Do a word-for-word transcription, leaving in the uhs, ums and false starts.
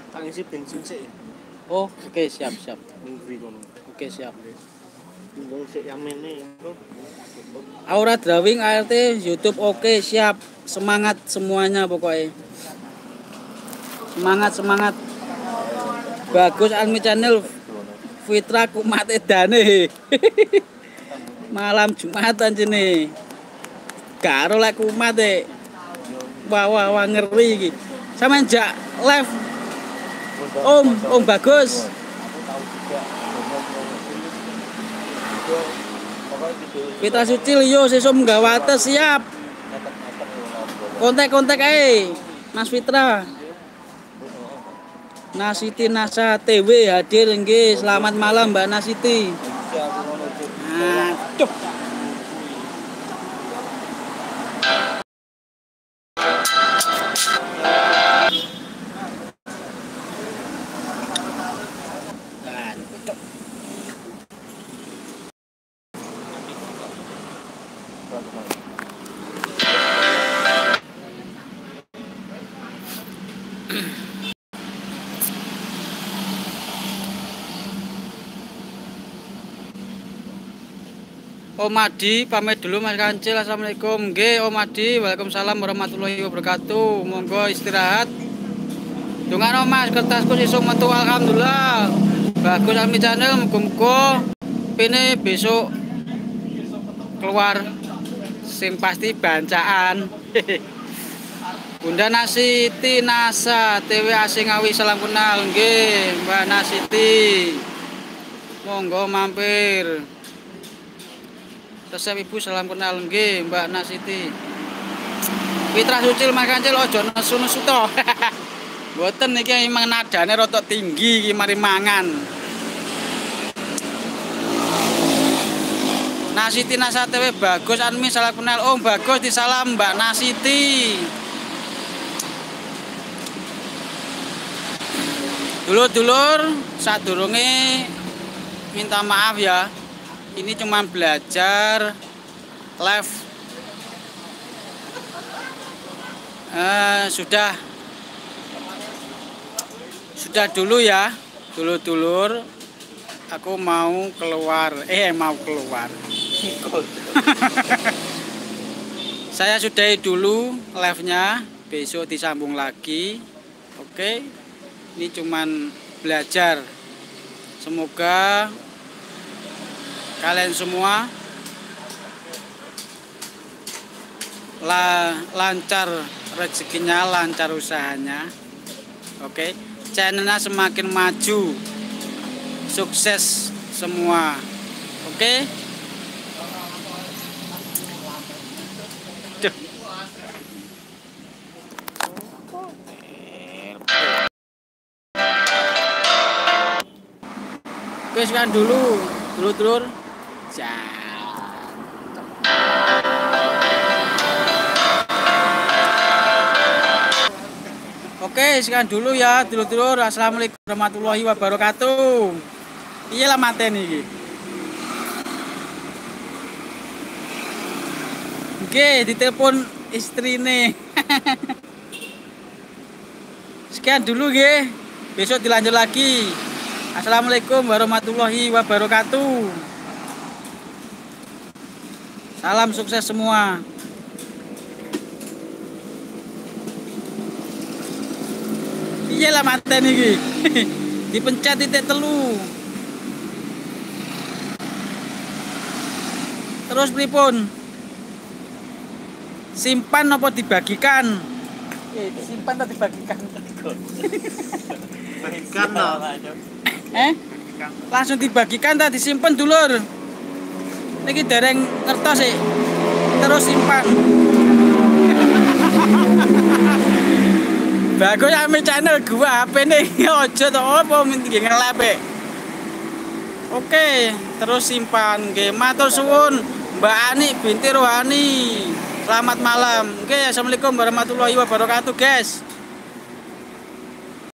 Tak ngisi bensin sih. Oh, oke okay, siap siap. Oke okay, siap. Timbang sik yang ini. Aura Drawing A R T YouTube oke okay, siap. Semangat semuanya pokoknya. Semangat semangat. Bagus Almi Channel. Fitra Kumat Edane. Malam Jumatan sini. Karo lek kumat e. Wah wah wah ngeri iki. Sampeyan jak live. Om, Om Bagus. Fitra Sucil yo sesuk Menggawate siap. Kontak-kontak ae Mas Fitra. Nasiti Nasa T W hadir nggih. Selamat malam Mbak Nasiti. Aduh. Om Adi pamit dulu Mas Kancil. Assalamualaikum. Nggih Om Adi, waalaikumsalam warahmatullahi wabarakatuh. Monggo istirahat. Dongano Mas kertasku sesuk metu alhamdulillah. Bagus Almi Channel muga-muga pene besok keluar sing pasti bancaan. Bunda Nasiti Nasa T W Asing Awi salam kenal nggih Mbak Nasiti. Monggo mampir. Resep Ibu salam kenal nggih Mbak Nasiti. Fitra Sucil Mas Kancil aja nesu-nesu to. Mboten niki emang nadane rada tinggi iki mari mangan. Nasiti Nasa T W Bagus Almi salam kenal. Oh Bagus disalam Mbak Nasiti. Dulur-dulur sadurunge minta maaf ya. Ini cuma belajar live eh, sudah sudah dulu ya dulur-dulur. Aku mau keluar eh mau keluar saya sudahi dulu live-nya, besok disambung lagi. Oke, ini cuman belajar. Semoga kalian semua la, lancar rezekinya, lancar usahanya. Oke, channelnya semakin maju, sukses semua. Oke. Duh. Oke, sekian dulu, dulur-dulur. Oke, sekian dulu ya dulur-dulur. Assalamualaikum warahmatullahi wabarakatuh. Iya lah maten iki. Oke, ditelepon istrine. Sekian dulu nggih. Besok dilanjut lagi. Assalamualaikum warahmatullahi wabarakatuh. Salam sukses semua. Iyalah maten iki. Dipencet titik telu. Terus pripun? Simpan apa dibagikan? Eh, disimpan atau dibagikan? Bagikan loh. Eh? Langsung dibagikan tak disimpan dulur. Niki dereng ngertos sih. Terus simpan. Bagus Almi Channel gua H P nih ojo to apa nggih ngelepe. Oke, terus simpan nggih. Matur suwun Mbak Ani binti Rohani. Selamat malam. Oke, assalamualaikum warahmatullahi wabarakatuh, guys.